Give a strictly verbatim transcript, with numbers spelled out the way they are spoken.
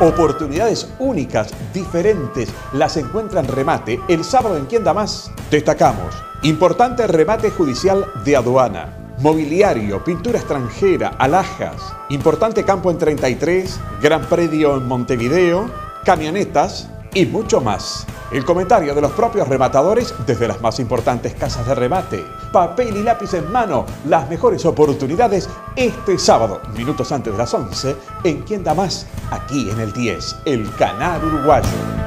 Oportunidades únicas, diferentes, las encuentra en Remate el sábado en Quién Da Más. Destacamos: importante remate judicial de aduana, mobiliario, pintura extranjera, alhajas, importante campo en treinta y tres, gran predio en Montevideo, camionetas y mucho más. El comentario de los propios rematadores desde las más importantes casas de remate. Papel y lápiz en mano, las mejores oportunidades este sábado, minutos antes de las once, en Quién Da Más, aquí en el diez, el canal uruguayo.